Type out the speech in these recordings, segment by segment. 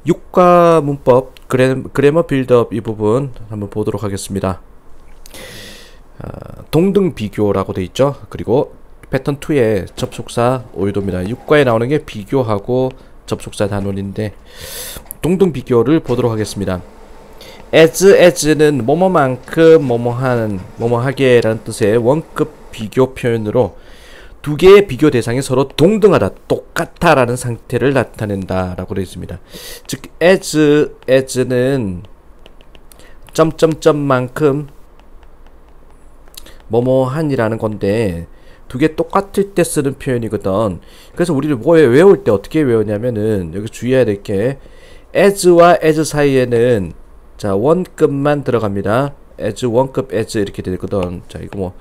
육가 문법 그래머 빌드업 이 부분 한번 보도록 하겠습니다. 동등 비교라고 돼 있죠. 그리고 패턴 2의 접속사 오유도입니다. 육가에 나오는 게 비교하고 접속사 단원인데 동등 비교를 보도록 하겠습니다. as는 뭐뭐만큼 뭐뭐하는 뭐뭐하게 라는 뜻의 원급 비교 표현으로 두 개의 비교 대상이 서로 동등하다, 똑같아 라는 상태를 나타낸다 라고 되어 있습니다. 즉 as는 점점점만큼 뭐뭐한이라는 건데 두 개 똑같을 때 쓰는 표현이거든. 그래서 우리를 뭐에 외울 때 어떻게 외우냐면은 여기 주의해야 될 게 as와 as 사이에는 자 원급만 들어갑니다. as 원급 as 이렇게 되거든. 자 이거 뭐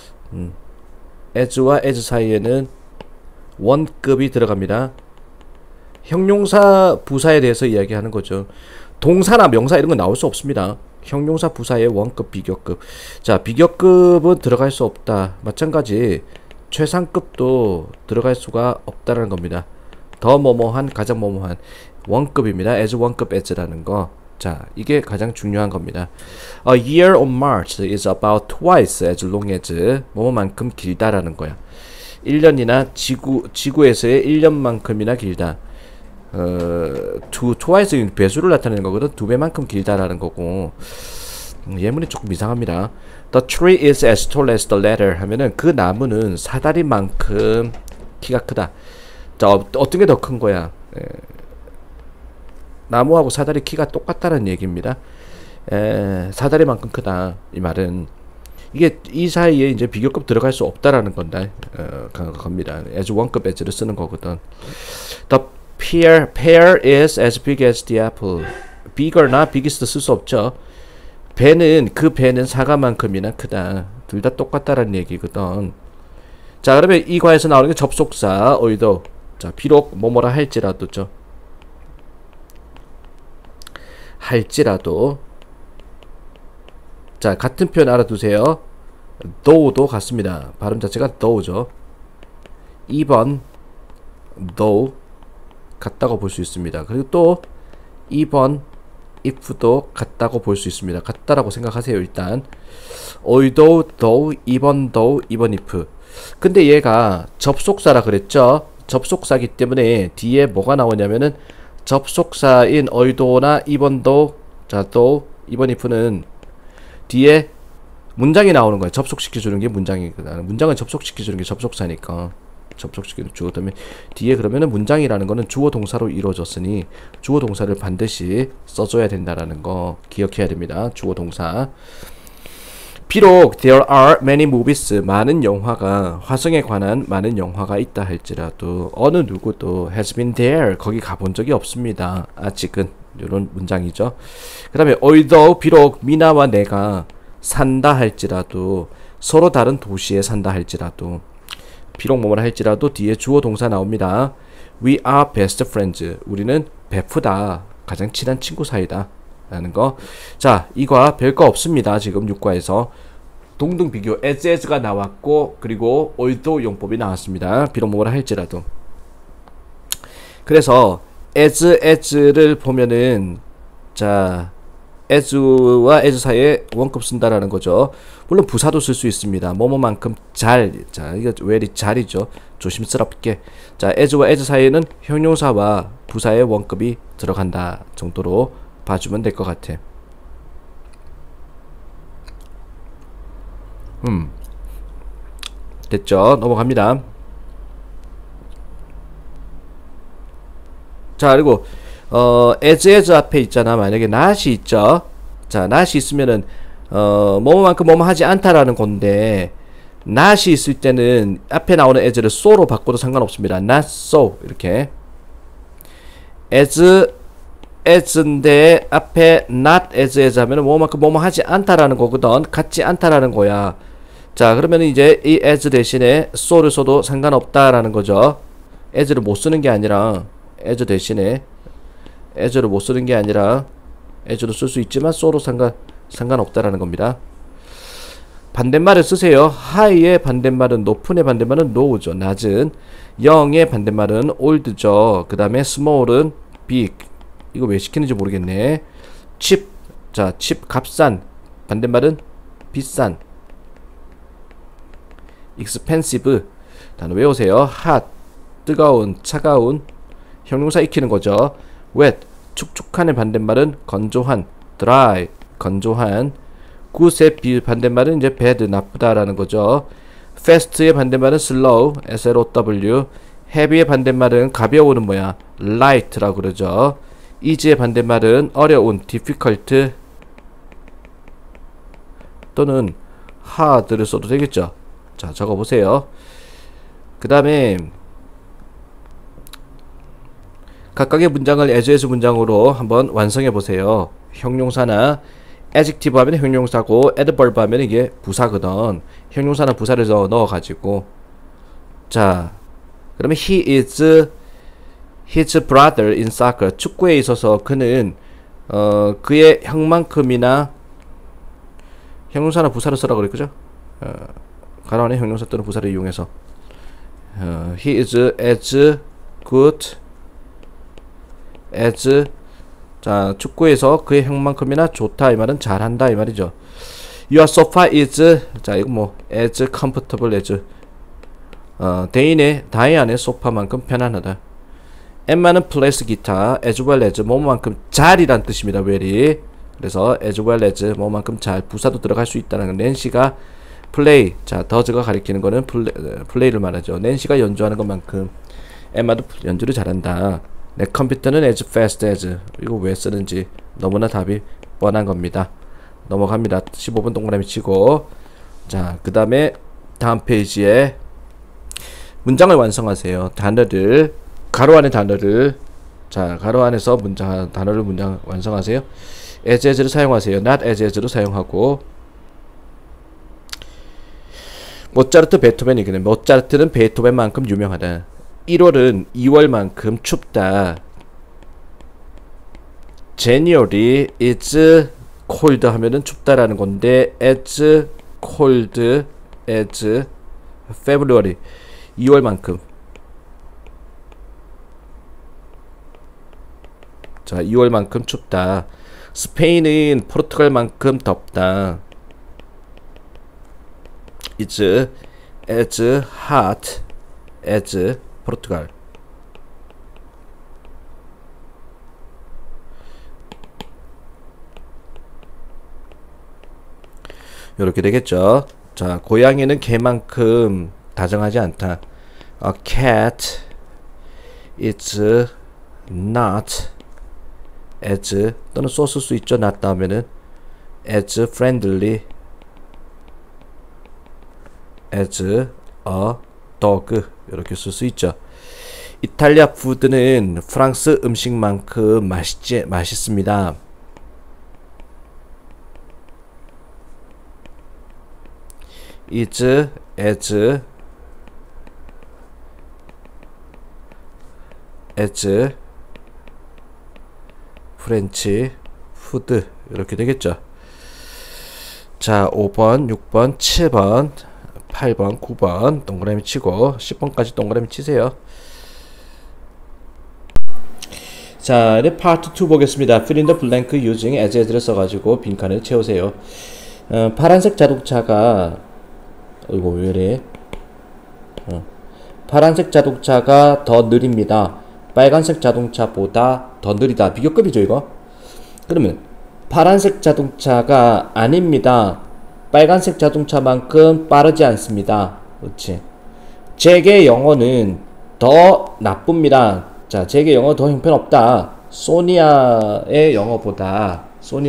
as와 as 사이에는 원급이 들어갑니다. 형용사 부사에 대해서 이야기하는 거죠. 동사나 명사 이런 건 나올 수 없습니다. 형용사 부사의 원급 비교급. 자 비교급은 들어갈 수 없다. 마찬가지 최상급도 들어갈 수가 없다는 겁니다. 더 뭐뭐한 가장 뭐뭐한 원급입니다. as 원급 as라는 거. 자 이게 가장 중요한 겁니다. A year on Mars is about twice as long as 뭐뭐만큼 길다라는 거야. 1년이나 지구에서의 1년만큼이나 길다. twice 배수를 나타내는 거거든. 두 배만큼 길다라는 거고. 예문이 조금 이상합니다. The tree is as tall as the ladder 하면은 그 나무는 사다리만큼 키가 크다. 자 어떤 게 더 큰 거야? 나무하고 사다리 키가 똑같다는 얘기입니다. 사다리만큼 크다 이 말은 이게 이 사이에 이제 비교급 들어갈 수 없다라는 건다 겁니다. as 원급 as를 쓰는 거거든. The pear is as big as the apple. bigger나 biggest 쓸 수 없죠. 그 배는 사과만큼이나 크다. 둘 다 똑같다라는 얘기거든. 자 그러면 이 과에서 나오는 게 접속사 어이도. 자 비록 뭐뭐라 할지라도죠. 할지라도 자 같은 표현 알아두세요. though도 같습니다. 발음 자체가 though죠. 2번 though 같다고 볼 수 있습니다. 그리고 또 2번 if도 같다고 볼 수 있습니다. 같다라고 생각하세요. 일단 although, though, 2번 though, 2번 if. 근데 얘가 접속사라 그랬죠. 접속사기 때문에 뒤에 뭐가 나오냐면은 접속사인 어이도나 2번 though, 자 though, 2번 if는 뒤에 문장이 나오는 거예요. 접속시켜주는 게 문장이거든. 문장을 접속시켜주는 게 접속사니까 접속시키는 주어 다음에 뒤에 그러면은 문장이라는 거는 주어 동사로 이루어졌으니 주어 동사를 반드시 써줘야 된다라는 거 기억해야 됩니다. 주어 동사. 비록 there are many movies 많은 영화가 화성에 관한 많은 영화가 있다 할지라도 어느 누구도 has been there 거기 가본 적이 없습니다. 아직은 이런 문장이죠. 그 다음에 although 비록 미나와 내가 산다 할지라도 서로 다른 도시에 산다 할지라도 비록 뭐뭐라 할지라도 뒤에 주어 동사 나옵니다. We are best friends. 우리는 베프다. 가장 친한 친구 사이다. 라는 거. 자, 이과 별거 없습니다. 지금 6과에서. 동등 비교 as가 나왔고 그리고 although 용법이 나왔습니다. 비록 뭐뭐라 할지라도. 그래서 as를 보면은 자 as와 as 사이에 원급 쓴다라는 거죠. 물론 부사도 쓸 수 있습니다. 뭐뭐만큼 잘. 자, 이거 very 잘이죠. 조심스럽게. 자, as와 as 사이에는 형용사와 부사의 원급이 들어간다 정도로 봐주면 될 것 같아. 됐죠? 넘어갑니다. 자, 그리고 as 앞에 있잖아. 만약에 not이 있죠. 자, not이 있으면은 뭐뭐만큼 뭐뭐 하지 않다라는 건데 not이 있을 때는 앞에 나오는 as를 so로 바꿔도 상관없습니다. not so 이렇게 as인데 앞에 not as 하면은 뭐만큼 뭐뭐 하지 않다라는 거거든. 같지 않다라는 거야. 자, 그러면 이제 이 as 대신에 so를 써도 상관없다라는 거죠. as를 못 쓰는 게 아니라 as 대신에 as를 못 쓰는 게 아니라 as로 쓸 수 있지만 so로 상관없다라는 겁니다. 반대말을 쓰세요. high의 반대말은 높은의 반대말은 low죠. 낮은. 0의 반대말은 old죠. 그 다음에 small은 big. 이거 왜 시키는지 모르겠네. cheap. 자, cheap 값싼. 반대말은 비싼. expensive. 단어 외우세요. hot. 뜨거운, 차가운. 형용사 익히는 거죠. wet. 축축한의 반대말은 건조한. dry. 건조한. good의 반대말은 이제 bad. 나쁘다라는 거죠. fast의 반대말은 slow. slow. heavy의 반대말은 가벼운은 뭐야? light라고 그러죠. easy의 반대말은 어려운. difficult. 또는 hard를 써도 되겠죠. 자, 적어보세요. 그 다음에 각각의 문장을 as 문장으로 한번 완성해 보세요. 형용사나 adjective 하면 형용사고 adverb 하면 이게 부사거든. 형용사나 부사를 넣어가지고 자, 그러면 he is his brother in soccer. 축구에 있어서 그는 그의 형만큼이나 형용사나 부사를 써라 그랬죠? 가로 안에 형용사 또는 부사를 이용해서 he is as good as 자, 축구에서 그의 형만큼이나 좋다 이 말은 잘한다 이 말이죠. Your sofa is 자, 이거 뭐 as comfortable as 다이 안의 소파만큼 편안하다. 엠마는 플레이스 기타 as well as 뭐만큼 잘이란 뜻입니다. very. 그래서 as well as 뭐만큼 잘 부사도 들어갈 수 있다는 건 낸시가 플레이 자 더즈가 가리키는 거는 플레이를 말하죠. 낸시가 연주하는 것만큼 엠마도 연주를 잘한다. 내 컴퓨터는 as fast as 이거 왜 쓰는지 너무나 답이 뻔한 겁니다. 넘어갑니다. 15분 동그라미 치고 자 그 다음에 다음 페이지에 문장을 완성하세요. 단어를 가로 안의 단어를 자 가로 안에서 단어를 문장 완성하세요. as를 사용하세요. not as로 사용하고 모차르트 베토벤이거든요. 모차르트는 베토벤만큼 유명하다. 1월은 2월만큼 춥다. January is cold 하면은 춥다라는 건데 as cold as February 2월만큼 자 2월만큼 춥다. 스페인은 포르투갈만큼 덥다. It's as hot as 포르투갈. 이렇게 되겠죠. 자, 고양이는 개만큼 다정하지 않다. A cat is not as 또는 써 쓸 수 있죠. not 다음에는 as friendly as a dog 이렇게 쓸 수 있죠. 이탈리아 푸드는 프랑스 음식만큼 맛있습니다. is as 프렌치 푸드 이렇게 되겠죠. 자 5번 6번 7번 8번 9번 동그라미 치고 10번까지 동그라미 치세요. 자 이제 파트 2 보겠습니다. Fill in the blank using as를 써가지고 빈칸을 채우세요. 파란색 자동차가 이거 왜 이래? 파란색 자동차가 더 느립니다. 빨간색 자동차보다 더 느리다. 비교급이죠 이거? 그러면 파란색 자동차가 아닙니다. 빨간색 자동차만큼 빠르지 않습니다. 그렇지. 제게 영어는 더 나쁩니다. 자, 제게 영어 더 형편없다. 소니아의 영어보다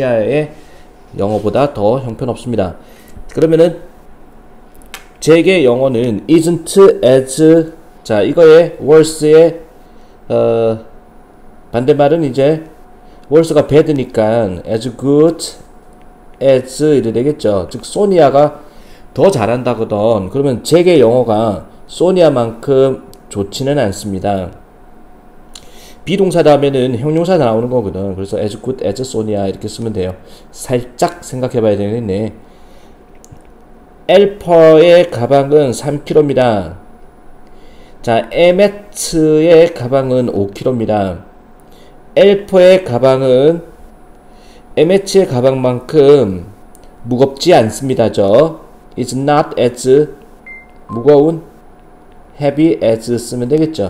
더 형편없습니다. 그러면은 제게 영어는 isn't as 자 이거의 worse의 반대말은 이제 worse가 bad니까 as good as 이래 되겠죠. 즉 소니아가 더 잘한다거든. 그러면 제게 영어가 소니아만큼 좋지는 않습니다. 비동사 다음에는 형용사 나오는 거거든. 그래서 as good as 소니아 이렇게 쓰면 돼요. 살짝 생각해 봐야 되겠네. 엘퍼의 가방은 3kg입니다. 자, 에메트의 가방은 5kg입니다. 엘퍼의 가방은 MH의 가방만큼 무겁지 않습니다죠. is not as 무거운 heavy as 쓰면 되겠죠.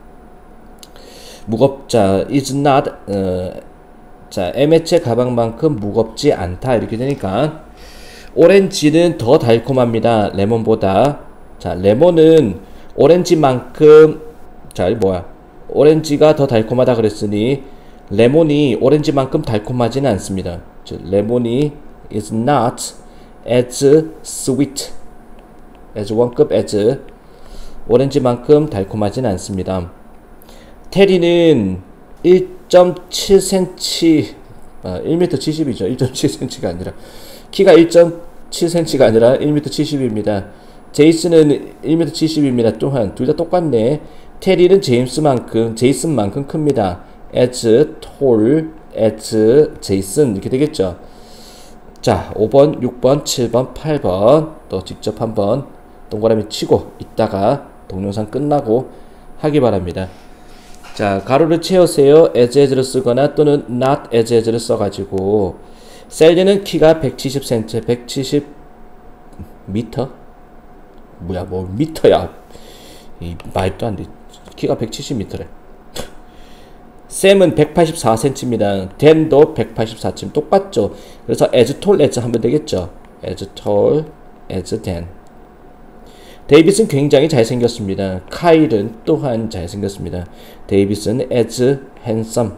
무겁자 is not 자 MH의 가방만큼 무겁지 않다 이렇게 되니까 오렌지는 더 달콤합니다. 레몬보다. 자 레몬은 오렌지만큼 자 뭐야 오렌지가 더 달콤하다 그랬으니 레몬이 오렌지만큼 달콤하지는 않습니다. 즉 레몬이 is not as sweet as 원급 as 오렌지만큼 달콤하지는 않습니다. 테리는 1.7cm 1m 70이죠. 1.7cm가 아니라 키가 1.7cm가 아니라 1m 70입니다. 제이슨은 1m 70입니다. 또한 둘 다 똑같네. 테리는 제이슨만큼 큽니다. as tall as 제이슨 이렇게 되겠죠. 자 5번 6번 7번 8번 또 직접 한번 동그라미 치고 이따가 동영상 끝나고 하기 바랍니다. 자 가로를 채우세요. as를 쓰거나 또는 not as를 써가지고 셀리는 키가 170cm 170m? 뭐야 뭐 미터야 이 말도 안돼. 키가 170m래. 샘은 184cm입니다. 댄도 184cm 똑같죠. 그래서 as tall as 하면 되겠죠. as tall as Dan. 데이빗은 굉장히 잘생겼습니다. 카일은 또한 잘생겼습니다. 데이빗은 as handsome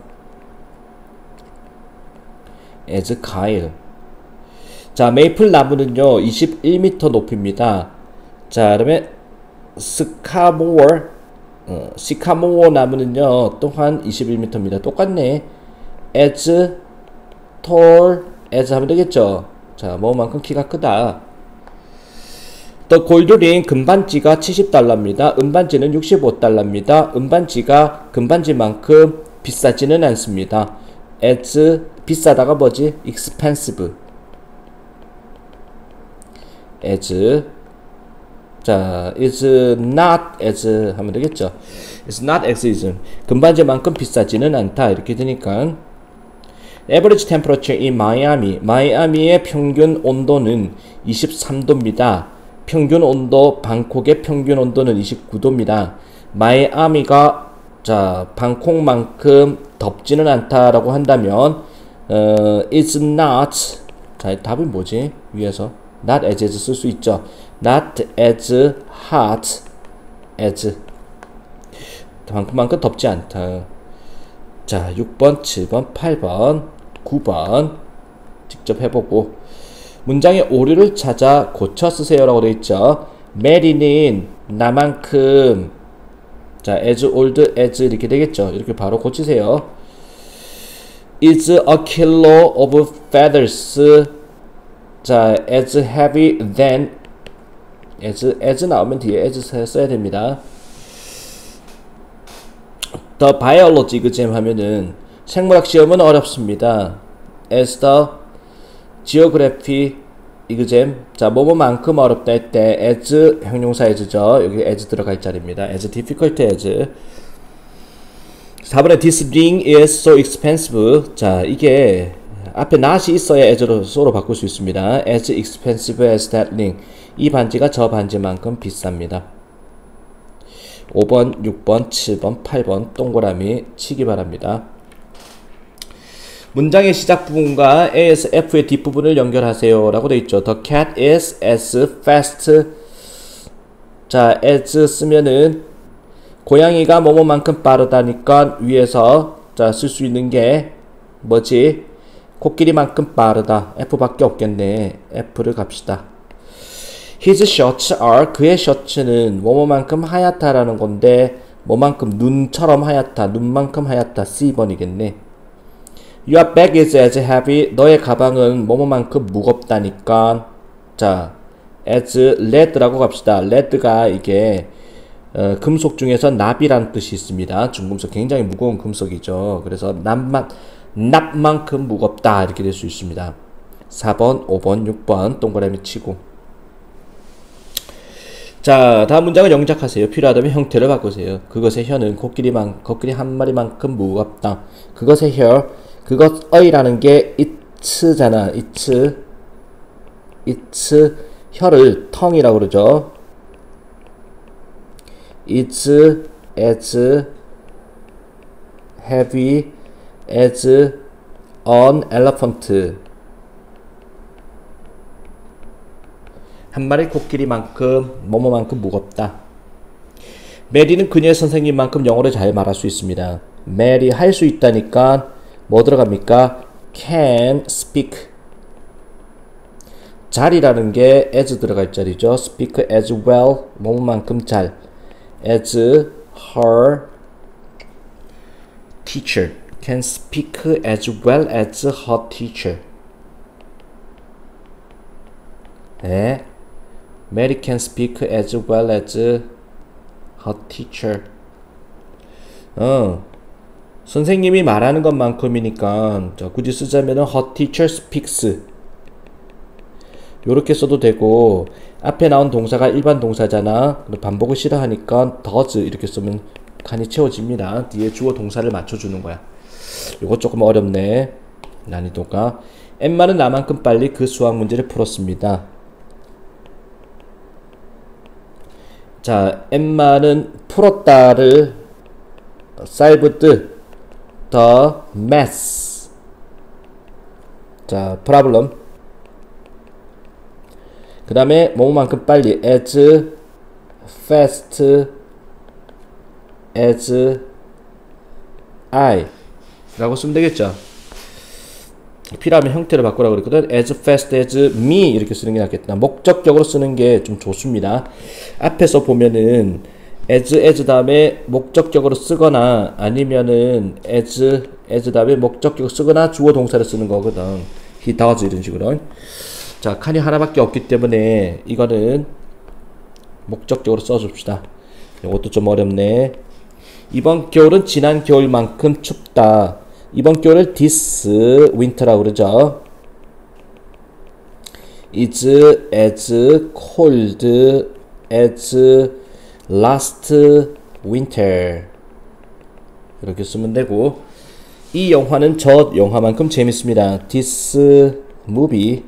as Kyle. 자 메이플 나무는요 21m 높이입니다. 자 그러면 시카모어 나무는요 또한 21m입니다. 똑같네. as tall as 하면 되겠죠. 자 뭐만큼 키가 크다. The gold ring 금반지가 70달러입니다. 은반지는 65달러입니다. 은반지가 금반지만큼 비싸지는 않습니다. as 비싸다가 뭐지? expensive as 자 is not as 하면 되겠죠. is not as is 금반지만큼 비싸지는 않다 이렇게 되니까 average temperature in Miami 마이애미의 평균 온도는 23도입니다. 평균 온도 방콕의 평균 온도는 29도입니다. 마이애미가 자 방콕만큼 덥지는 않다라고 한다면 is not 자 답이 뭐지? 위에서 not as 쓸 수 있죠. not as hot as 방콕만큼 덥지 않다. 자 6번 7번 8번 9번 직접 해보고 문장의 오류를 찾아 고쳐 쓰세요 라고 되어 있죠. 메리는 나만큼 자 as old as 이렇게 되겠죠. 이렇게 바로 고치세요. is a kilo of feathers 자 as heavy than as 나오면 뒤에 as 써야 됩니다. The biology exam 하면은 생물학 시험은 어렵습니다. as the geography exam 자 뭐뭐만큼 어렵다 할 때 as 형용사 as죠. 여기 as 들어갈 자리입니다. as difficult as 4번에 this ring is so expensive 자 이게 앞에 not이 있어야 as로 so로 바꿀 수 있습니다. as expensive as that ring 이 반지가 저 반지만큼 비쌉니다. 5번, 6번, 7번, 8번 동그라미 치기 바랍니다. 문장의 시작 부분과 A에서 F의 뒷부분을 연결하세요 라고 되어 있죠. The cat is as fast 자 as 쓰면은 고양이가 뭐뭐만큼 빠르다니까 위에서 자 쓸 수 있는 게 뭐지? 코끼리만큼 빠르다. F밖에 없겠네. F를 갑시다. His shirts are 그의 셔츠는 뭐뭐만큼 하얗다라는 건데 뭐만큼 눈처럼 하얗다. 눈만큼 하얗다. C번이겠네. Your bag is as heavy 너의 가방은 뭐뭐만큼 무겁다니까 자 as lead라고 갑시다. lead가 이게 금속 중에서 납이란 뜻이 있습니다. 중금속 굉장히 무거운 금속이죠. 그래서 납만큼 무겁다 이렇게 될 수 있습니다. 4번, 5번, 6번 동그라미 치고 자, 다음 문장을 영작하세요. 필요하다면 형태를 바꾸세요. 그것의 혀는 코끼리 한 마리만큼 무겁다. 그것의 혀, 그것의라는 게 it잖아. it's 혀를 tongue이라고 그러죠. It's as heavy as an elephant. 한 마리 코끼리만큼 뭐뭐만큼 무겁다. 메리는 그녀의 선생님만큼 영어를 잘 말할 수 있습니다. 메리 할 수 있다니까 뭐 들어갑니까? can speak. 잘이라는 게 as 들어갈 자리죠. speak as well 뭐뭐만큼 잘. as her teacher. can speak as well as her teacher. 네. Mary can speak as well as her teacher. 선생님이 말하는 것만큼이니까 자, 굳이 쓰자면은 her teacher speaks. 요렇게 써도 되고 앞에 나온 동사가 일반 동사잖아. 반복을 싫어하니까 does 이렇게 쓰면 칸이 채워집니다. 뒤에 주어 동사를 맞춰주는 거야. 요거 조금 어렵네. 난이도가. 엠마는 나만큼 빨리 그 수학 문제를 풀었습니다. 자, 엠마는 풀었다를 solved the math. 자, problem. 그 다음에 뭐만큼 빨리 as fast as I 라고 쓰면 되겠죠. 필요하면 형태를 바꾸라고 그랬거든. as fast as me 이렇게 쓰는 게 낫겠다. 목적격으로 쓰는 게 좀 좋습니다. 앞에서 보면은 as 다음에 목적격으로 쓰거나 아니면은 as 다음에 목적격 쓰거나 주어 동사를 쓰는 거거든. he does 이런 식으로. 자, 칸이 하나밖에 없기 때문에 이거는 목적격으로 써줍시다. 이것도 좀 어렵네. 이번 겨울은 지난 겨울만큼 춥다. 이번 겨울을 this winter라고 그러죠. is as cold as last winter. 이렇게 쓰면 되고 이 영화는 저 영화만큼 재밌습니다. This movie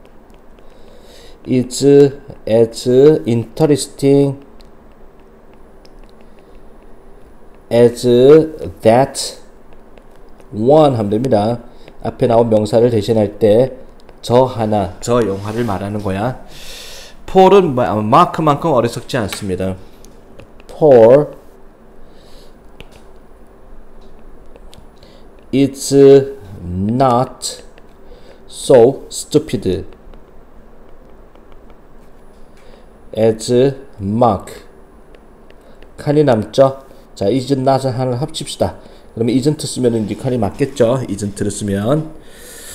is as interesting as that one 하면 됩니다. 앞에 나온 명사를 대신할 때 저 하나, 저 영화를 말하는 거야. Paul은 마크만큼 어리석지 않습니다. Paul is not so stupid as Mark. 칸이 남죠? 자, is not을 하나 합칩시다. 그러면 isn't 쓰면 이제 칸이 맞겠죠? isn't를 쓰면.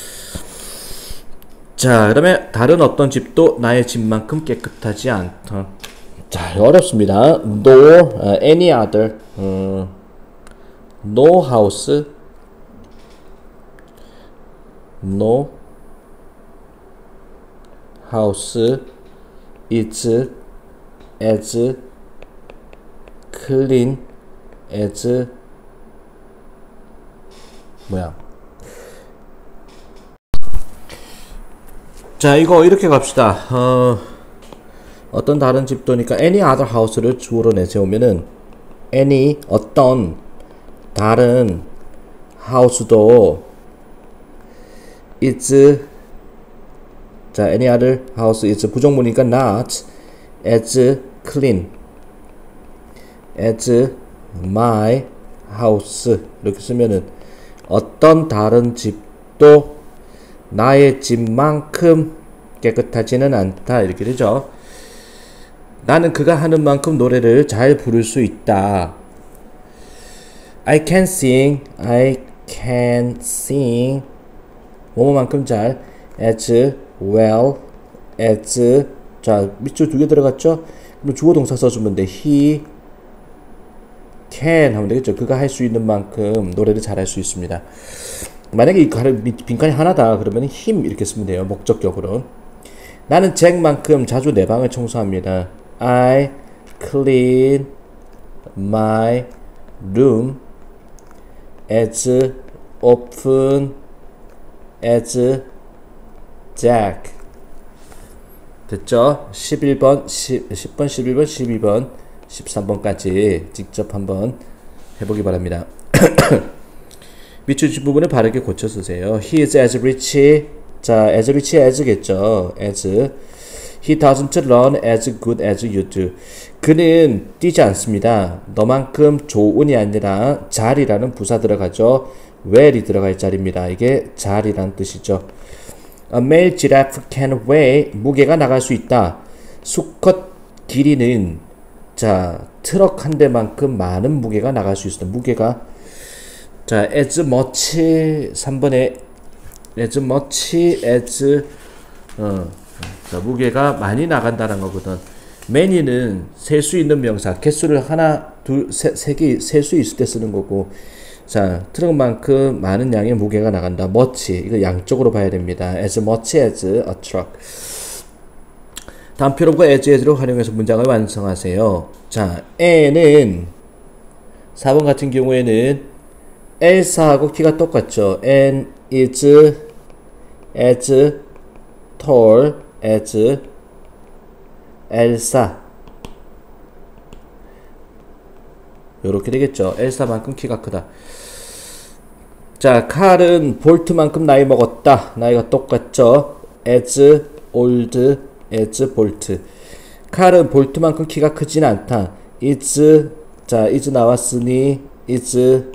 자, 그러면 다른 어떤 집도 나의 집만큼 깨끗하지 않다. 자, 어렵습니다. nor any other no house is as clean as 뭐야? 자, 이거 이렇게 갑시다. 어떤 다른 집도니까 any other house를 주어로 내세우면은 any 어떤 다른 house도 is 자, any other house is 부정문이니까 not as clean as my house 이렇게 쓰면은 어떤 다른 집도 나의 집만큼 깨끗하지는 않다 이렇게 되죠. 나는 그가 하는 만큼 노래를 잘 부를 수 있다. I can sing 뭐뭐만큼 잘 as well as 자, 밑줄 2개 들어갔죠? 그럼 주어 동사 써주면 돼. He can 하면 되겠죠. 그가 할 수 있는 만큼 노래를 잘 할 수 있습니다. 만약에 이 빈칸이 하나다 그러면 him 이렇게 쓰면 돼요. 목적격으로. 나는 잭만큼 자주 내 방을 청소합니다. I clean my room as often as Jack. 됐죠? 11번, 10번, 11번, 12번, 13번까지 직접 한번 해보기 바랍니다. 밑줄 부분을 바르게 고쳐 쓰세요. He is as rich. 자, as rich as겠죠. as. He doesn't run as good as you do. 그는 뛰지 않습니다. 너만큼 좋은이 아니라 잘이라는 부사 들어가죠. well이 들어갈 자리입니다. 이게 잘이란 뜻이죠. A male giraffe can weigh. 무게가 나갈 수 있다. 수컷 길이는 자 트럭 한 대만큼 많은 무게가 나갈 수 있다. 무게가 자 as much 3번에 as much as 자, 무게가 많이 나간다는 거거든. many는 셀 수 있는 명사, 개수를 하나, 둘, 세 개 셀 수 있을 때 쓰는 거고, 자, 트럭만큼 많은 양의 무게가 나간다. much, 이거 양쪽으로 봐야 됩니다. as much as a truck. 다음 표현과 as로 활용해서 문장을 완성하세요. 자, N은 4번 같은 경우에는 엘사하고 키가 똑같죠. N is as tall as 엘사. 요렇게 되겠죠. 엘사만큼 키가 크다. 자, 칼은 볼트만큼 나이 먹었다. 나이가 똑같죠. as old as bolt. 칼은 볼트만큼 키가 크진 않다. is 자, is 나왔으니 is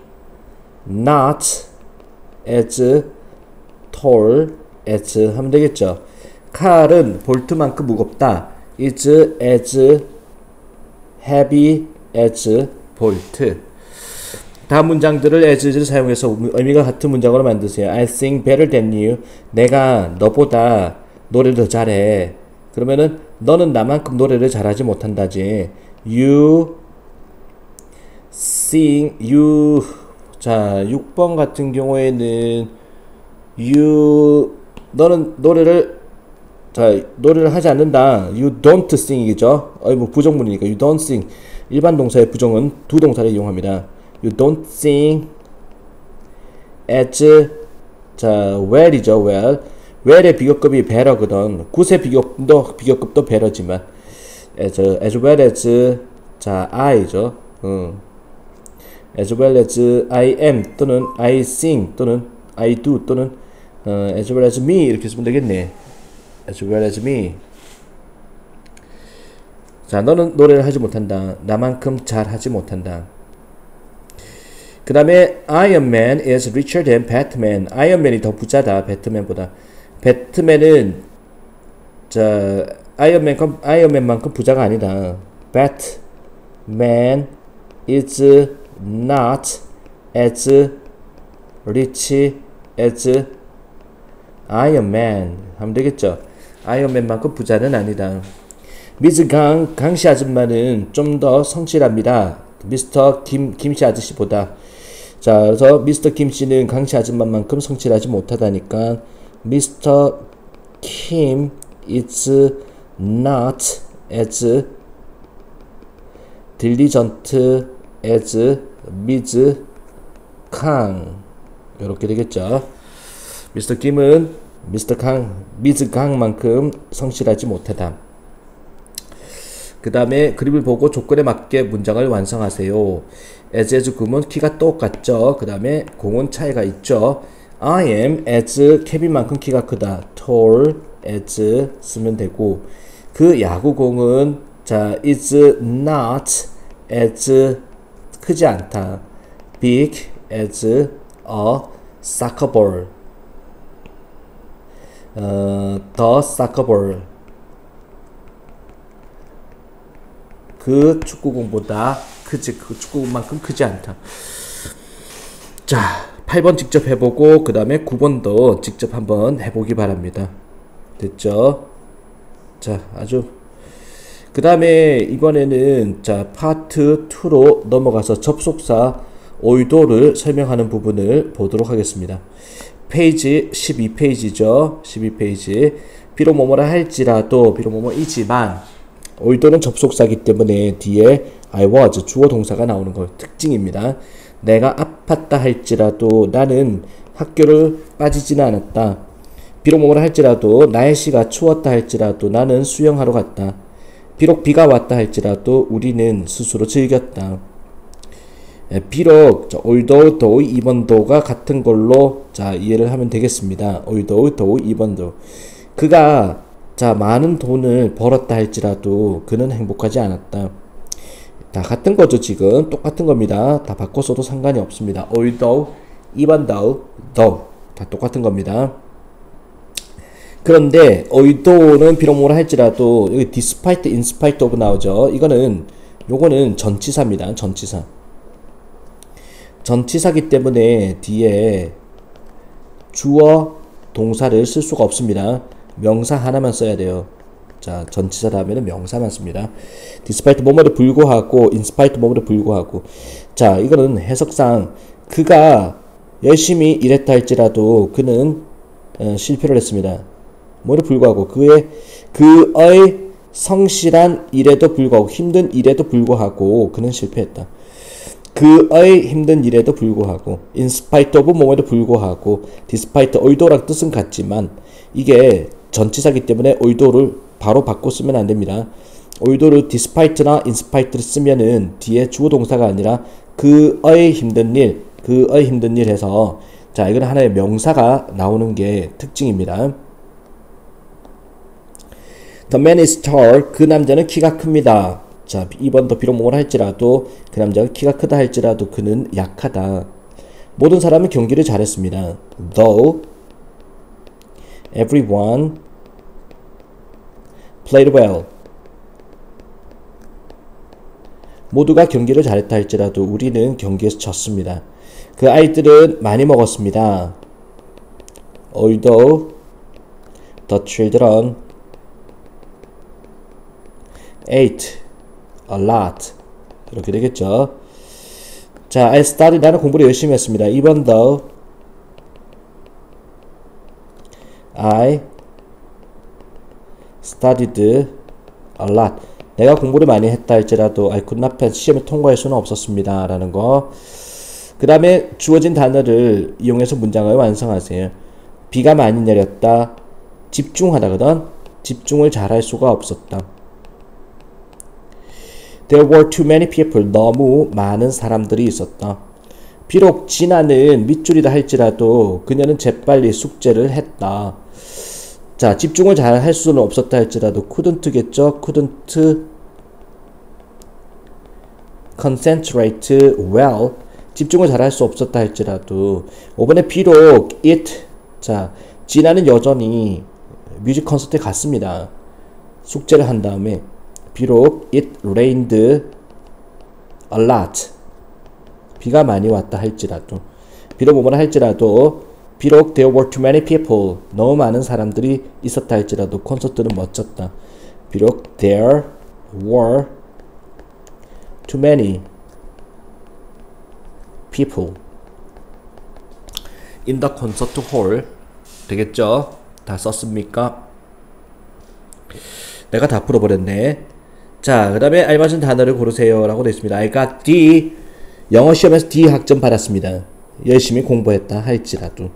not as tall as 하면 되겠죠. 칼은 볼트만큼 무겁다. is as heavy as bolt. 다음 문장들을 as를 사용해서 의미가 같은 문장으로 만드세요. I sing better than you. 내가 너보다 노래를 더 잘해. 그러면은 너는 나만큼 노래를 잘하지 못한다지. You sing you. 자, 6번 같은 경우에는 you 너는 노래를 하지 않는다. You don't sing 이죠. 뭐 부정문이니까 you don't sing. 일반 동사의 부정은 두 동사를 이용합니다. You don't sing as 자 well이죠. well의 비교급이 better거든. 굿의 비교급도 better지만 as well as 자 I죠. as well as I am 또는 I sing 또는 I do 또는 as well as me 이렇게 쓰면 되겠네. as well as me. 자, 너는 노래를 하지 못한다. 나만큼 잘 하지 못한다. 그 다음에 Iron Man is richer than Batman. 아이언맨이 더 부자다. 배트맨보다. 배트맨은 자 아이언맨만큼 부자가 아니다. Batman is not as rich as Iron Man 하면 되겠죠. 아이언맨만큼 부자는 아니다. 미스 강씨 아줌마는 좀 더 성실합니다. 미스터 김씨 아저씨보다. 자, 그래서 미스터 김씨는 강씨 아줌마만큼 성실하지 못하다니까 미스터 김 is not as diligent as 미스 강. 이렇게 되겠죠. 미스터 김은 미스 강만큼 성실하지 못하다. 그 다음에 그림을 보고 조건에 맞게 문장을 완성하세요. as 금은 키가 똑같죠. 그 다음에 공은 차이가 있죠. I am as 케빈만큼 키가 크다. tall as 쓰면 되고 그 야구공은 자 is not as 크지 않다. big as a soccer ball. the soccer ball. 그 축구공보다 크지, 그 축구공만큼 크지 않다. 자, 8번 직접 해보고 그 다음에 9번도 직접 한번 해보기 바랍니다. 됐죠? 자, 아주 그 다음에 이번에는 자 파트 2로 넘어가서 접속사 오이도를 설명하는 부분을 보도록 하겠습니다. 페이지 12페이지죠. 12페이지. 비록 뭐뭐라 할지라도 비록 뭐뭐이지만 although는 접속사기 때문에 뒤에 I was 주어 동사가 나오는 거 특징입니다. 내가 아팠다 할지라도 나는 학교를 빠지지는 않았다. 비록 뭐라 할지라도 날씨가 추웠다 할지라도 나는 수영하러 갔다. 비록 비가 왔다 할지라도 우리는 스스로 즐겼다. 비록 although, though, even though가 같은 걸로 자 이해를 하면 되겠습니다. although, though, even though. 그가 자 많은 돈을 벌었다 할지라도 그는 행복하지 않았다. 다 같은 거죠. 지금 똑같은 겁니다. 다 바꿔서도 상관이 없습니다. although, even though, though 다 똑같은 겁니다. 그런데 although는 비록 뭐라 할지라도 여기 despite, in spite of 나오죠. 요거는 전치사입니다. 전치사. 전치사기 때문에 뒤에 주어 동사를 쓸 수가 없습니다. 명사 하나만 써야 돼요. 자, 전치사 다음에는 명사만 씁니다. despite 뭐뭐에 불구하고, in spite 뭐뭐에 불구하고. 자, 이거는 해석상 그가 열심히 일했다 할지라도 그는 실패를 했습니다. 뭐에 불구하고 그의 성실한 일에도 불구하고 힘든 일에도 불구하고 그는 실패했다. 그의 힘든 일에도 불구하고 in spite of 뭐뭐에도 불구하고 despite although랑 뜻은 같지만 이게 전치사기 때문에 although를 바로 바꿔 쓰면 안 됩니다. although를 despite나 in spite를 쓰면은 뒤에 주어 동사가 아니라 그의 힘든 일 해서 자 이건 하나의 명사가 나오는 게 특징입니다. The man is tall. 그 남자는 키가 큽니다. 자, 2번 더 비록 뭐라 할지라도 그 남자가 키가 크다 할지라도 그는 약하다. 모든 사람은 경기를 잘했습니다. Though everyone played well. 모두가 경기를 잘했다 할지라도 우리는 경기에서 졌습니다. 그 아이들은 많이 먹었습니다. Although the children ate a lot. 이렇게 되겠죠. 자, I studied. 나는 공부를 열심히 했습니다. Even though I studied a lot. 내가 공부를 많이 했다 할지라도 I could not pass. 시험에 통과할 수는 없었습니다. 라는 거. 그 다음에 주어진 단어를 이용해서 문장을 완성하세요. 비가 많이 내렸다. 집중하다거든. 집중을 잘할 수가 없었다. There were too many people. 너무 많은 사람들이 있었다. 비록 진아는 밑줄이다 할지라도 그녀는 재빨리 숙제를 했다. 자, 집중을 잘 할 수는 없었다 할지라도 couldn't겠죠. couldn't concentrate well. 집중을 잘 할 수 없었다 할지라도 5번에 비록 it. 자, 진아는 여전히 뮤직 콘서트에 갔습니다. 숙제를 한 다음에 비록 it rained a lot. 비가 많이 왔다 할지라도 비록 뭐뭐라 할지라도 비록 there were too many people. 너무 많은 사람들이 있었다 할지라도 콘서트는 멋졌다. 비록 there were too many people in the concert hall. 되겠죠? 다 썼습니까? 내가 다 풀어버렸네. 자, 그 다음에 알맞은 단어를 고르세요 라고 되어 있습니다. I got D. 영어 시험에서 D 학점 받았습니다. 열심히 공부했다 할지라도.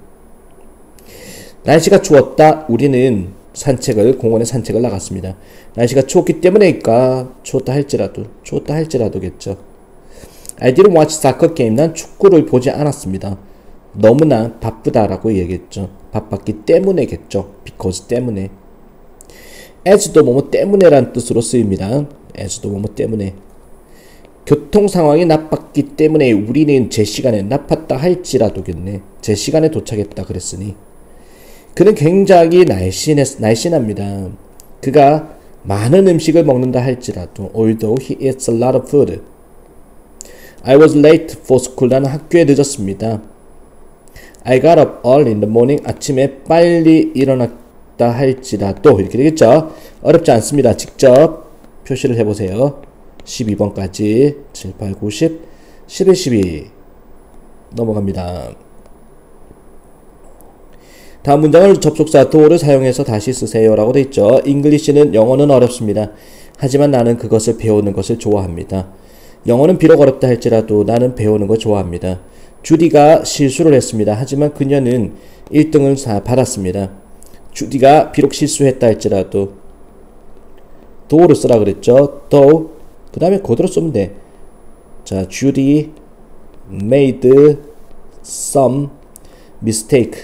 날씨가 추웠다. 우리는 공원에 산책을 나갔습니다. 날씨가 추웠기 때문에일까? 추웠다 할지라도겠죠. I didn't watch soccer game. 난 축구를 보지 않았습니다. 너무나 바쁘다라고 얘기했죠. 바빴기 때문에겠죠. because 때문에. as도 뭐뭐 때문에란 뜻으로 쓰입니다. as도 뭐뭐 때문에. 교통 상황이 나빴기 때문에 우리는 제 시간에 나빴다 할지라도겠네. 제 시간에 도착했다 그랬으니. 그는 굉장히 날씬합니다. 그가 많은 음식을 먹는다 할지라도 although he eats a lot of food. I was late for school. 나는 학교에 늦었습니다. I got up early in the morning. 아침에 빨리 일어났다 할지라도 이렇게 되겠죠. 어렵지 않습니다. 직접 표시를 해보세요. 12번까지 7, 8, 9, 10, 11, 12 넘어갑니다. 다음 문장을 접속사 do를 사용해서 다시 쓰세요 라고 되어 있죠. English는 영어는 어렵습니다. 하지만 나는 그것을 배우는 것을 좋아합니다. 영어는 비록 어렵다 할지라도 나는 배우는 걸 좋아합니다. 주디가 실수를 했습니다. 하지만 그녀는 1등을 받았습니다. 주디가 비록 실수했다 할지라도 do를 쓰라 그랬죠. though 그 다음에 그대로 쓰면 돼. 자, Judy made some mistake.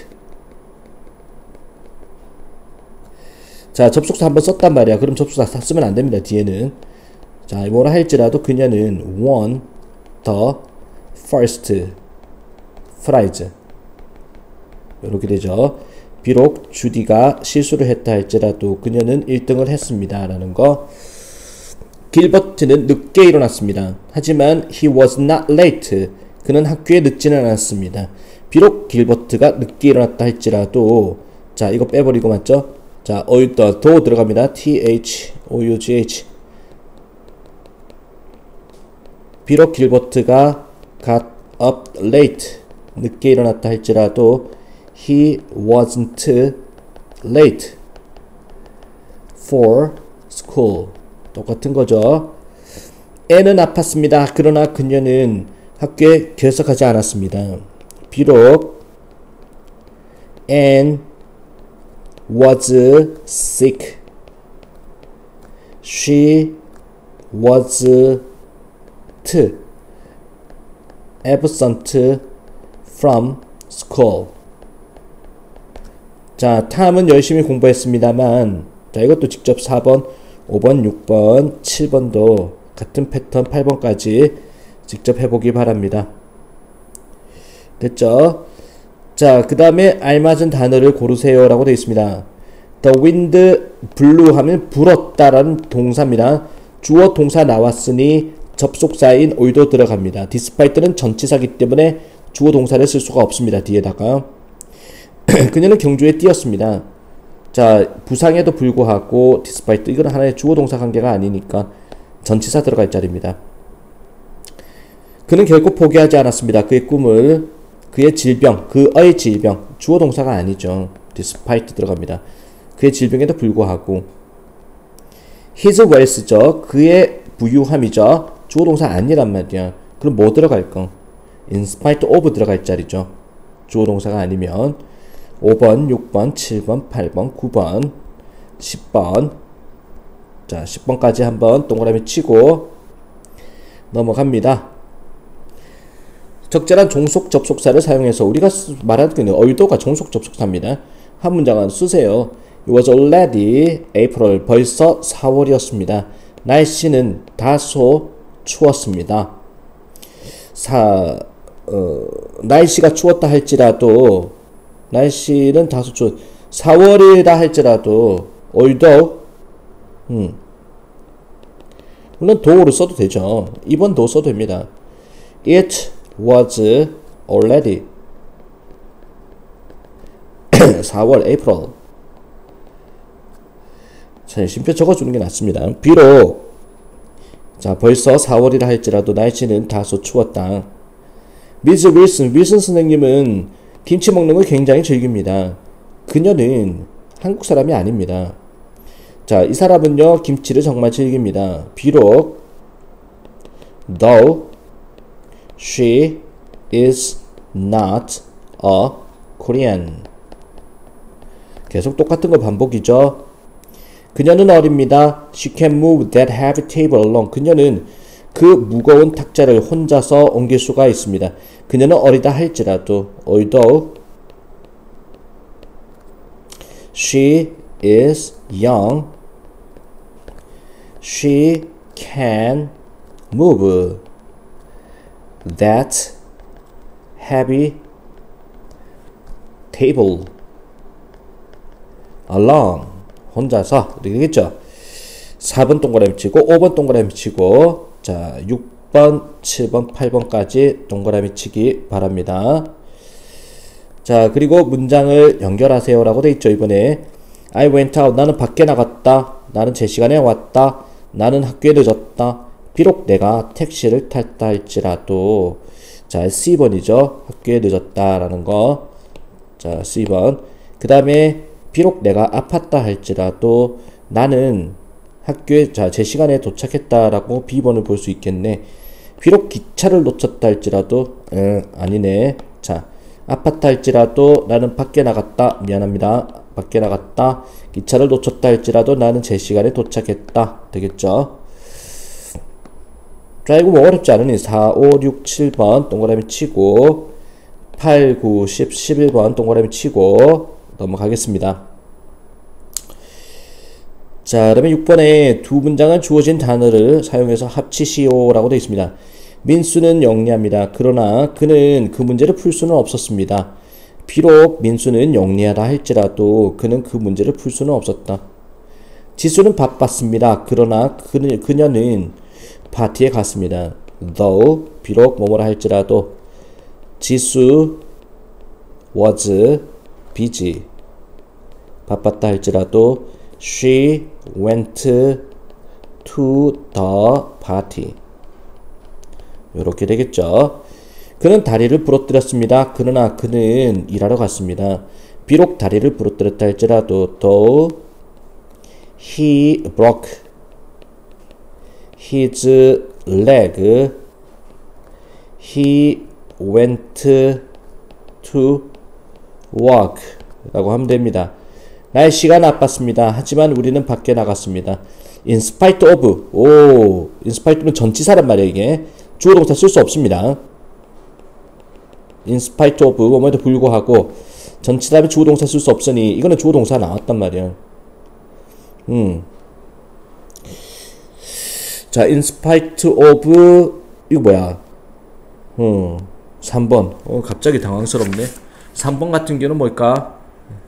자, 접속사 한번 썼단 말이야. 그럼 접속사 쓰면 안 됩니다. 뒤에는. 자, 뭐라 할지라도 그녀는 won the first prize. 이렇게 되죠. 비록 주디가 실수를 했다 할지라도 그녀는 1등을 했습니다. 라는 거. 길버트는 늦게 일어났습니다. 하지만 he was not late. 그는 학교에 늦지는 않았습니다. 비록 길버트가 늦게 일어났다 할지라도 자, 이거 빼버리고 맞죠? 자, 어이다 도 들어갑니다. THOUGH. 비록 길버트가 got up late. 늦게 일어났다 할지라도 he wasn't late for school. 똑같은 거죠. 애는 아팠습니다. 그러나 그녀는 학교에 결석하지 않았습니다. 비록 Anne was sick. She wasn't absent from school. 자, 탐은 열심히 공부했습니다만 자, 이것도 직접 4번, 5번, 6번, 7번도 같은 패턴 8번까지 직접 해보기 바랍니다. 됐죠? 자, 그 다음에 알맞은 단어를 고르세요 라고 되어 있습니다. The wind blew 하면 불었다라는 동사입니다. 주어 동사 나왔으니 접속사인 오이도 들어갑니다. despite는 전치사기 때문에 주어 동사를 쓸 수가 없습니다. 뒤에다가 그녀는 경주에 뛰었습니다. 자, 부상에도 불구하고 despite 이건 하나의 주어 동사 관계가 아니니까 전치사 들어갈 자리입니다. 그는 결코 포기하지 않았습니다. 그의 꿈을, 그의 질병, 그의 질병, 주어 동사가 아니죠. despite 들어갑니다. 그의 질병에도 불구하고 his wealth죠. 그의 부유함이죠. 주어 동사 아니란 말이야. 그럼 뭐 들어갈까? in spite of 들어갈 자리죠. 주어 동사가 아니면 5번, 6번, 7번, 8번, 9번, 10번. 자, 10번까지 한번 동그라미 치고 넘어갑니다. 적절한 종속 접속사를 사용해서 우리가 말하는 어휘도가 종속 접속사입니다. 한 문장은 쓰세요. It was already April. 벌써 4월이었습니다. 날씨는 다소 추웠습니다. 날씨가 추웠다 할지라도 날씨는 다소 4월이다 할지라도 although 물론 do를 써도 되죠. 2번 do 써도 됩니다. It was already 4월 April. 자, 심표 적어주는 게 낫습니다. 비록 자, 벌써 4월이라 할지라도 날씨는 다소 추웠다. 미스 윌슨 선생님은 김치 먹는 걸 굉장히 즐깁니다. 그녀는 한국 사람이 아닙니다. 자, 이 사람은요 김치를 정말 즐깁니다. 비록 though she is not a Korean. 계속 똑같은 거 반복이죠. 그녀는 어립니다. She can move that heavy table alone. 그녀는 그 무거운 탁자를 혼자서 옮길 수가 있습니다. 그녀는 어리다 할지라도 although she is young, she can move that heavy table alone. 혼자서 이렇게 되겠죠. 4번 동그라미 치고 5번 동그라미 치고 자 6번, 7번, 8번까지 동그라미 치기 바랍니다. 자, 그리고 문장을 연결하세요 라고 돼 있죠. 이번에 I went out. 나는 밖에 나갔다. 나는 제 시간에 왔다. 나는 학교에 늦었다. 비록 내가 택시를 탔다 할지라도 자 C번이죠. 학교에 늦었다 라는 거. 자 C번. 그 다음에 비록 내가 아팠다 할지라도 나는 학교에 자, 제 시간에 도착했다라고 B번을 볼 수 있겠네. 비록 기차를 놓쳤다 할지라도 아니네. 자, 아파트 할지라도 나는 밖에 나갔다. 미안합니다. 밖에 나갔다. 기차를 놓쳤다 할지라도 나는 제 시간에 도착했다. 되겠죠? 자, 이거 뭐 어렵지 않으니 4, 5, 6, 7번 동그라미 치고 8, 9, 10, 11번 동그라미 치고 넘어가겠습니다. 자, 그러면 6번에 두 문장은 주어진 단어를 사용해서 합치시오라고 되어 있습니다. 민수는 영리합니다. 그러나 그는 그 문제를 풀 수는 없었습니다. 비록 민수는 영리하다 할지라도 그는 그 문제를 풀 수는 없었다. 지수는 바빴습니다. 그러나 그녀는 파티에 갔습니다. Though 비록 뭐뭐라 할지라도 지수 was busy. 바빴다 할지라도 she went to the party. 이렇게 되겠죠. 그는 다리를 부러뜨렸습니다. 그러나 그는 일하러 갔습니다. 비록 다리를 부러뜨렸다 할지라도 though he broke his leg, he went to work 라고 하면 됩니다. 날씨가 나빴습니다. 하지만 우리는 밖에 나갔습니다. In spite of, in spite는 전치사란 말이에요. 이게 주어 동사 쓸 수 없습니다. In spite of 뭐뭐에도 불구하고 전치사에 주어 동사 쓸 수 없으니 이거는 주어 동사 나왔단 말이에요. 자, in spite of 이거 뭐야? 3번. 갑자기 당황스럽네. 3번 같은 경우는 뭘까?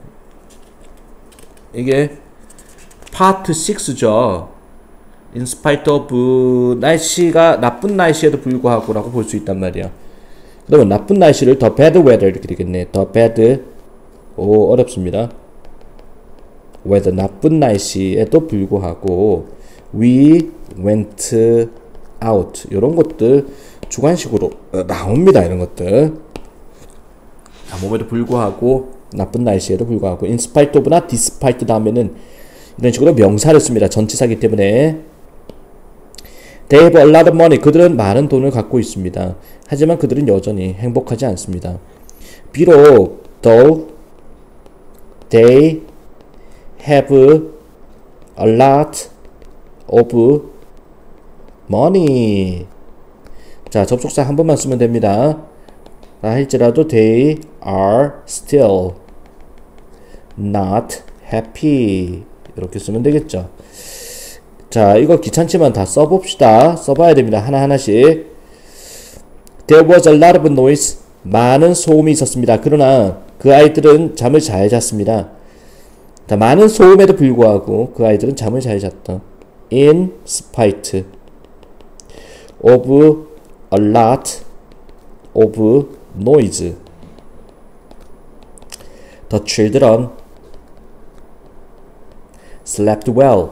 이게 파트 6죠. In spite of 날씨가 나쁜 날씨에도 불구하고 라고 볼 수 있단 말이야. 그러면 나쁜 날씨를 the bad weather 이렇게 되겠네. the bad 어렵습니다. weather 나쁜 날씨에도 불구하고 we went out 이런 것들 주관식으로 나옵니다. 이런 것들 몸에도 불구하고 나쁜 날씨에도 불구하고 in spite of나 despite 다음에는 이런 식으로 명사를 씁니다. 전치사기 때문에 They have a lot of money. 그들은 많은 돈을 갖고 있습니다. 하지만 그들은 여전히 행복하지 않습니다. 비록 though they have a lot of money. 자, 접속사 한 번만 쓰면 됩니다. 할지라도 they are still not happy. 이렇게 쓰면 되겠죠. 자, 이거 귀찮지만 다 써봅시다. 써봐야 됩니다. 하나하나씩. There was a lot of noise. 많은 소음이 있었습니다. 그러나 그 아이들은 잠을 잘 잤습니다. 자, 많은 소음에도 불구하고 그 아이들은 잠을 잘 잤다. In spite of a lot of noise. The children slept well.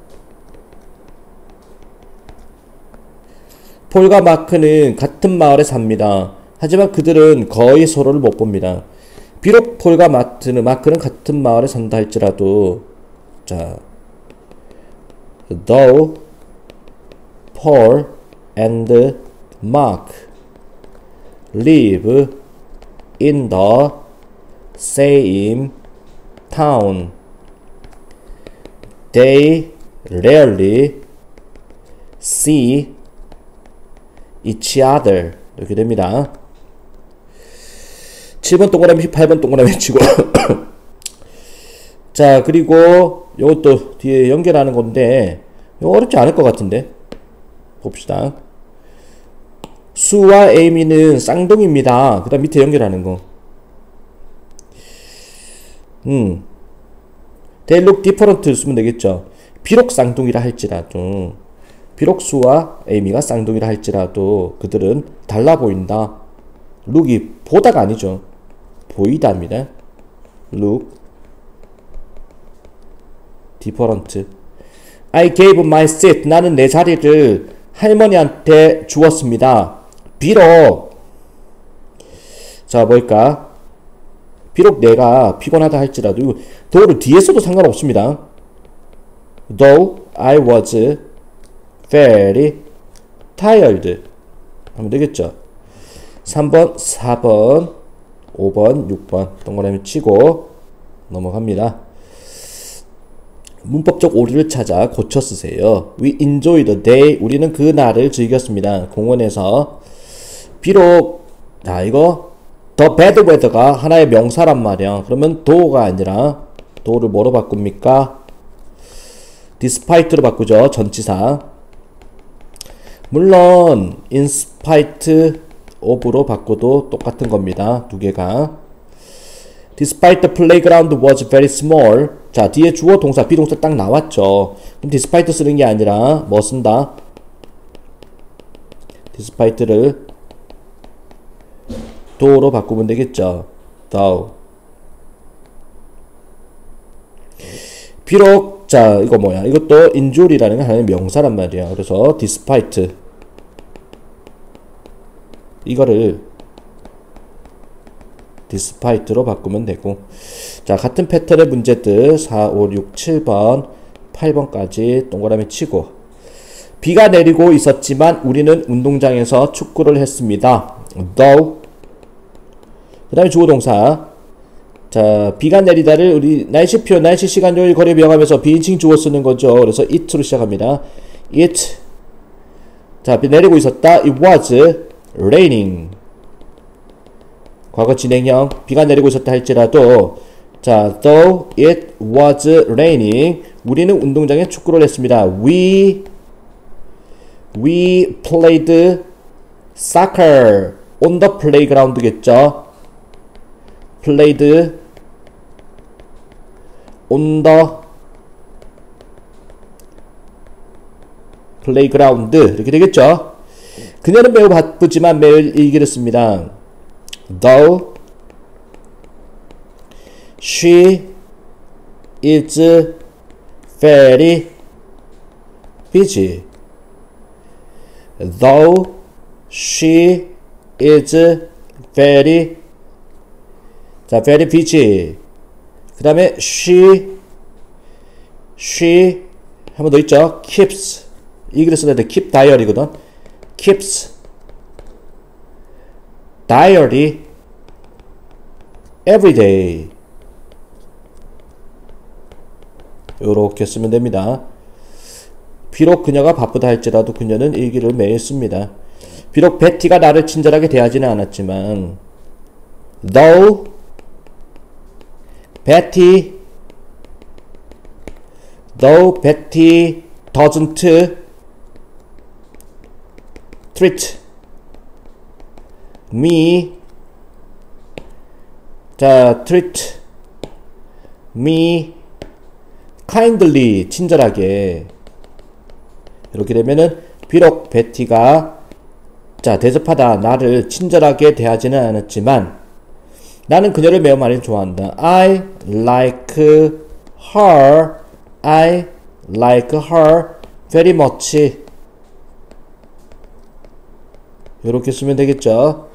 폴과 마크는 같은 마을에 삽니다. 하지만 그들은 거의 서로를 못 봅니다. 비록 폴과 마크는 같은 마을에 산다 할지라도 자, though Paul and Mark live in the same town, they rarely see each other. 이렇게 됩니다. 7번 동그라미 8번 동그라미 치고 자, 그리고 이것도 뒤에 연결하는 건데 이거 어렵지 않을 것 같은데 봅시다. 수와 에이미는 쌍둥이입니다. 그 다음 밑에 연결하는 거 They look different 쓰면 되겠죠. 비록 쌍둥이라 할지라도 비록 수와 에이미가 쌍둥이라 할지라도 그들은 달라 보인다. look이 보다가 아니죠. 보이다입니다. look different. I gave my seat. 나는 내 자리를 할머니한테 주었습니다. 비록 자, 뭘까? 비록 내가 피곤하다 할지라도 도를 뒤에 써도 상관없습니다. Though I was very tired 하면 되겠죠. 3번, 4번, 5번, 6번 동그라미 치고 넘어갑니다. 문법적 오류를 찾아 고쳐 쓰세요. We enjoyed the day. 우리는 그 날을 즐겼습니다. 공원에서. 비록 이거 the bad weather가 하나의 명사란 말이야. 그러면 do가 아니라 do를 뭐로 바꿉니까? despite로 바꾸죠. 전치사. 물론 in spite of로 바꿔도 똑같은 겁니다. 두 개가. Despite the playground was very small. 자, 뒤에 주어 동사 비동사 딱 나왔죠. 그럼 despite 쓰는 게 아니라 뭐 쓴다? despite를 though로 바꾸면 되겠죠. though. 비록 자, 이거 뭐야? 이것도 injury라는 게 하나의 명사란 말이야. 그래서 despite 이거를 despite로 바꾸면 되고. 자, 같은 패턴의 문제들 4, 5, 6, 7번 8번까지 동그라미 치고. 비가 내리고 있었지만 우리는 운동장에서 축구를 했습니다. though. 그 다음에 주어동사. 자, 비가 내리다를 우리 날씨표, 날씨, 시간, 요일, 거리 명하면서 비인칭 주어 쓰는 거죠. 그래서 it로 시작합니다. it. 자, 비 내리고 있었다. It was raining. 과거 진행형. 비가 내리고 있었다 할지라도 자, though it was raining. 우리는 운동장에 축구를 했습니다. We played soccer on the playground겠죠. played on the playground 이렇게 되겠죠. 그녀는 매우 바쁘지만 매일 일기를 씁니다. Though she is very busy. Though she is very very busy. 그 다음에 she 한 번 더 있죠. keeps 이글을 써야 돼. keep diary거든. keeps diary every day. 요렇게 쓰면 됩니다. 비록 그녀가 바쁘다 할지라도 그녀는 일기를 매일 씁니다. 비록 베티가 나를 친절하게 대하지는 않았지만 though Betty doesn't treat me treat me kindly 친절하게. 이렇게 되면은 비록 베티가 대접하다 나를 친절하게 대하지는 않았지만 나는 그녀를 매우 많이 좋아한다. I like her very much. 이렇게 쓰면 되겠죠.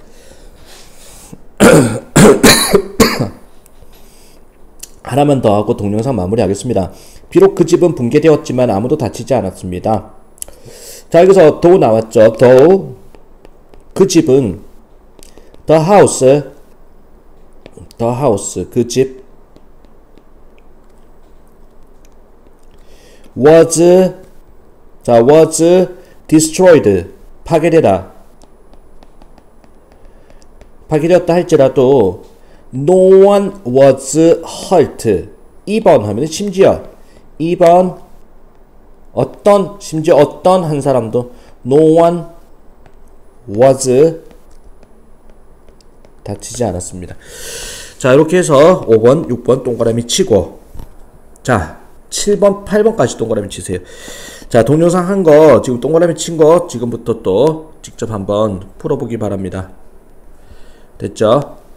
하나만 더 하고 동영상 마무리하겠습니다. 비록 그 집은 붕괴되었지만 아무도 다치지 않았습니다. 자, 여기서 though 나왔죠. though 그 집은 the house 그 집 was destroyed 파괴되었다 할지라도 no one was hurt. 2번 하면 심지어 2번 심지어 어떤 한 사람도 no one was 다치지 않았습니다. 자, 이렇게 해서 5번, 6번 동그라미 치고 자, 7번, 8번까지 동그라미 치세요. 자, 동영상 한 거 지금 동그라미 친 거 지금부터 또 직접 한번 풀어보기 바랍니다. 됐죠?